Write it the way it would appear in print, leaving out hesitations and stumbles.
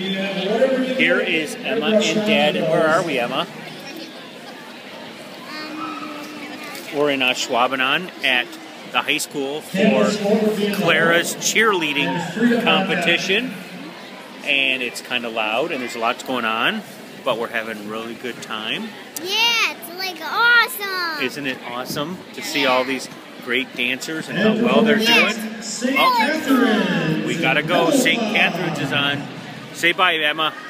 Here is Emma and Dad, and where are we, Emma? We're in Ashwaubenon at the high school for Clara's cheerleading competition, and it's kind of loud and there's lots going on, but we're having a really good time. Yeah, it's like awesome. Isn't it awesome to see all these great dancers and how well they're doing? St. Catherine's. We gotta go. St. Catherine's is on. Say bye, Emma.